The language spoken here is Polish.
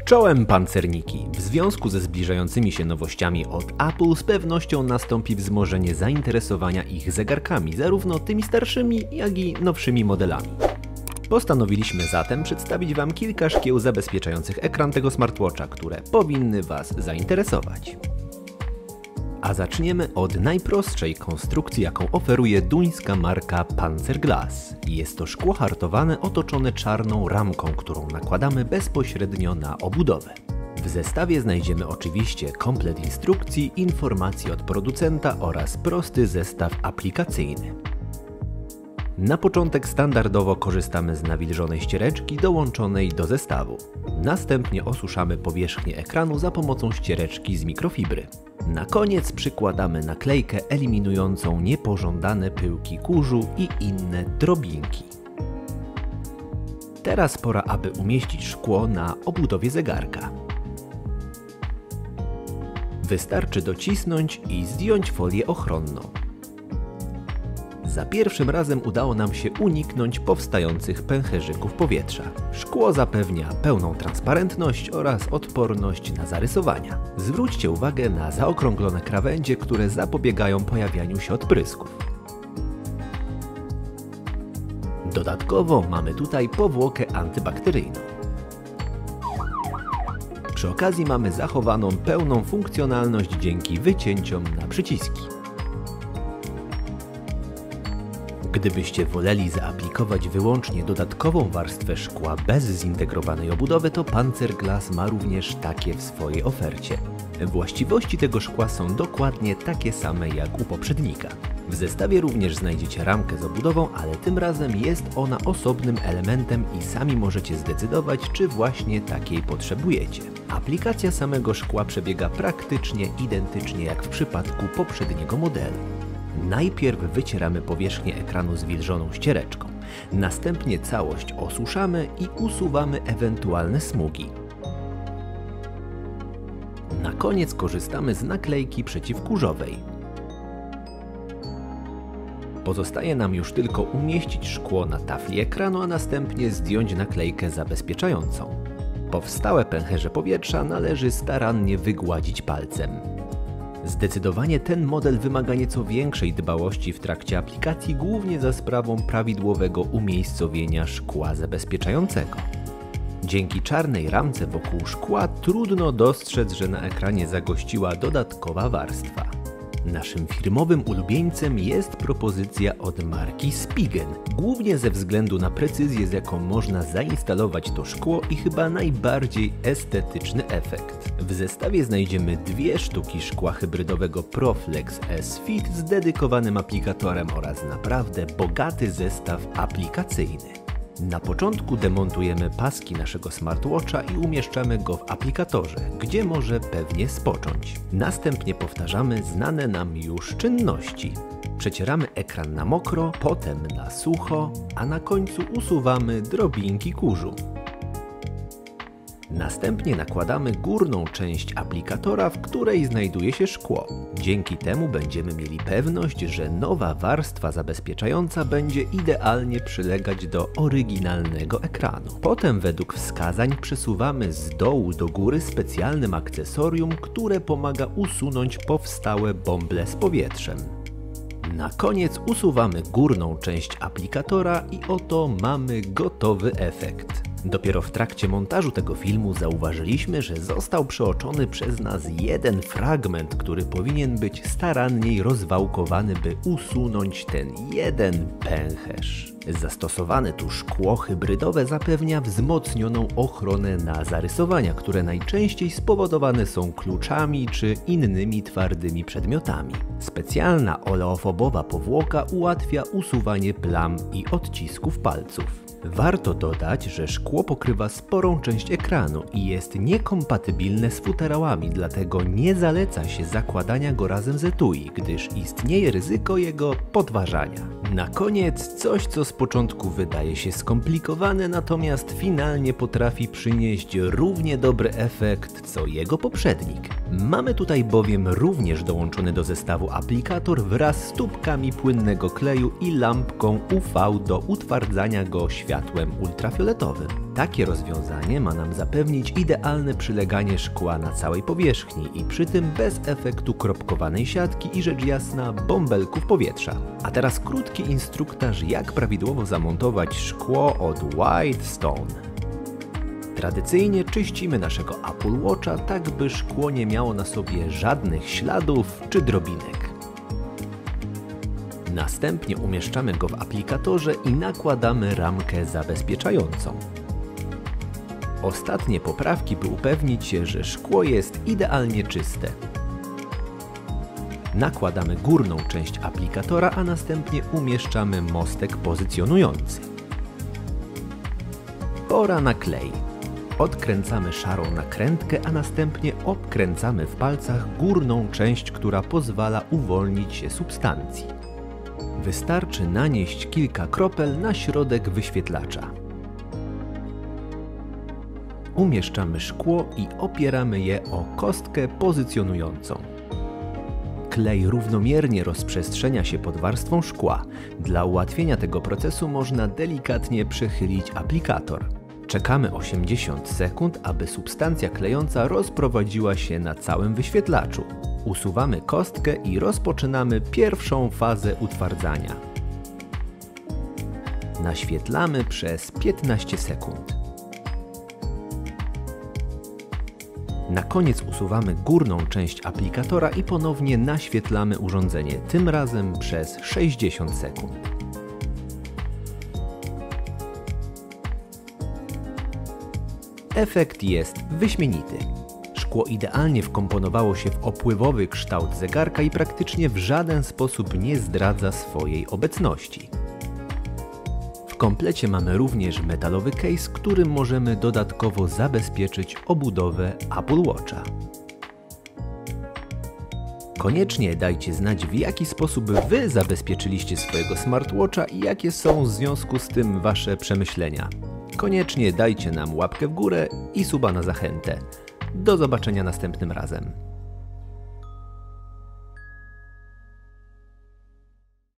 Czołem pancerniki! W związku ze zbliżającymi się nowościami od Apple z pewnością nastąpi wzmożenie zainteresowania ich zegarkami, zarówno tymi starszymi, jak i nowszymi modelami. Postanowiliśmy zatem przedstawić Wam kilka szkieł zabezpieczających ekran tego smartwatcha, które powinny Was zainteresować. A zaczniemy od najprostszej konstrukcji, jaką oferuje duńska marka Panzerglas. Jest to szkło hartowane otoczone czarną ramką, którą nakładamy bezpośrednio na obudowę. W zestawie znajdziemy oczywiście komplet instrukcji, informacji od producenta oraz prosty zestaw aplikacyjny. Na początek standardowo korzystamy z nawilżonej ściereczki dołączonej do zestawu. Następnie osuszamy powierzchnię ekranu za pomocą ściereczki z mikrofibry. Na koniec przykładamy naklejkę eliminującą niepożądane pyłki kurzu i inne drobinki. Teraz pora, aby umieścić szkło na obudowie zegarka. Wystarczy docisnąć i zdjąć folię ochronną. Za pierwszym razem udało nam się uniknąć powstających pęcherzyków powietrza. Szkło zapewnia pełną transparentność oraz odporność na zarysowania. Zwróćcie uwagę na zaokrąglone krawędzie, które zapobiegają pojawianiu się odprysków. Dodatkowo mamy tutaj powłokę antybakteryjną. Przy okazji mamy zachowaną pełną funkcjonalność dzięki wycięciom na przyciski. Gdybyście woleli zaaplikować wyłącznie dodatkową warstwę szkła bez zintegrowanej obudowy, to Panzerglas ma również takie w swojej ofercie. Właściwości tego szkła są dokładnie takie same jak u poprzednika. W zestawie również znajdziecie ramkę z obudową, ale tym razem jest ona osobnym elementem i sami możecie zdecydować, czy właśnie takiej potrzebujecie. Aplikacja samego szkła przebiega praktycznie identycznie jak w przypadku poprzedniego modelu. Najpierw wycieramy powierzchnię ekranu zwilżoną ściereczką. Następnie całość osuszamy i usuwamy ewentualne smugi. Na koniec korzystamy z naklejki przeciwkurzowej. Pozostaje nam już tylko umieścić szkło na tafli ekranu, a następnie zdjąć naklejkę zabezpieczającą. Powstałe pęcherze powietrza należy starannie wygładzić palcem. Zdecydowanie ten model wymaga nieco większej dbałości w trakcie aplikacji, głównie za sprawą prawidłowego umiejscowienia szkła zabezpieczającego. Dzięki czarnej ramce wokół szkła trudno dostrzec, że na ekranie zagościła dodatkowa warstwa. Naszym firmowym ulubieńcem jest propozycja od marki Spigen, głównie ze względu na precyzję, z jaką można zainstalować to szkło i chyba najbardziej estetyczny efekt. W zestawie znajdziemy dwie sztuki szkła hybrydowego Proflex S Fit z dedykowanym aplikatorem oraz naprawdę bogaty zestaw aplikacyjny. Na początku demontujemy paski naszego smartwatcha i umieszczamy go w aplikatorze, gdzie może pewnie spocząć. Następnie powtarzamy znane nam już czynności. Przecieramy ekran na mokro, potem na sucho, a na końcu usuwamy drobinki kurzu. Następnie nakładamy górną część aplikatora, w której znajduje się szkło. Dzięki temu będziemy mieli pewność, że nowa warstwa zabezpieczająca będzie idealnie przylegać do oryginalnego ekranu. Potem według wskazań przesuwamy z dołu do góry specjalnym akcesorium, które pomaga usunąć powstałe bąble z powietrzem. Na koniec usuwamy górną część aplikatora i oto mamy gotowy efekt. Dopiero w trakcie montażu tego filmu zauważyliśmy, że został przeoczony przez nas jeden fragment, który powinien być staranniej rozwałkowany, by usunąć ten jeden pęcherz. Zastosowane tu szkło hybrydowe zapewnia wzmocnioną ochronę na zarysowania, które najczęściej spowodowane są kluczami czy innymi twardymi przedmiotami. Specjalna oleofobowa powłoka ułatwia usuwanie plam i odcisków palców. Warto dodać, że szkło pokrywa sporą część ekranu i jest niekompatybilne z futerałami, dlatego nie zaleca się zakładania go razem z etui, gdyż istnieje ryzyko jego podważania. Na koniec coś, co z początku wydaje się skomplikowane, natomiast finalnie potrafi przynieść równie dobry efekt co jego poprzednik. Mamy tutaj bowiem również dołączony do zestawu aplikator wraz z tubkami płynnego kleju i lampką UV do utwardzania go światłem światłem ultrafioletowym. Takie rozwiązanie ma nam zapewnić idealne przyleganie szkła na całej powierzchni i przy tym bez efektu kropkowanej siatki i rzecz jasna bąbelków powietrza. A teraz krótki instruktaż, jak prawidłowo zamontować szkło od White Stone. Tradycyjnie czyścimy naszego Apple Watcha tak, by szkło nie miało na sobie żadnych śladów czy drobinek. Następnie umieszczamy go w aplikatorze i nakładamy ramkę zabezpieczającą. Ostatnie poprawki, by upewnić się, że szkło jest idealnie czyste. Nakładamy górną część aplikatora, a następnie umieszczamy mostek pozycjonujący. Pora na klej. Odkręcamy szarą nakrętkę, a następnie obkręcamy w palcach górną część, która pozwala uwolnić się substancji. Wystarczy nanieść kilka kropel na środek wyświetlacza. Umieszczamy szkło i opieramy je o kostkę pozycjonującą. Klej równomiernie rozprzestrzenia się pod warstwą szkła. Dla ułatwienia tego procesu można delikatnie przechylić aplikator. Czekamy 80 sekund, aby substancja klejąca rozprowadziła się na całym wyświetlaczu. Usuwamy kostkę i rozpoczynamy pierwszą fazę utwardzania. Naświetlamy przez 15 sekund. Na koniec usuwamy górną część aplikatora i ponownie naświetlamy urządzenie, tym razem przez 60 sekund. Efekt jest wyśmienity. Szkło idealnie wkomponowało się w opływowy kształt zegarka i praktycznie w żaden sposób nie zdradza swojej obecności. W komplecie mamy również metalowy case, którym możemy dodatkowo zabezpieczyć obudowę Apple Watcha. Koniecznie dajcie znać, w jaki sposób Wy zabezpieczyliście swojego smartwatcha i jakie są w związku z tym Wasze przemyślenia. Koniecznie dajcie nam łapkę w górę i suba na zachętę. Do zobaczenia następnym razem.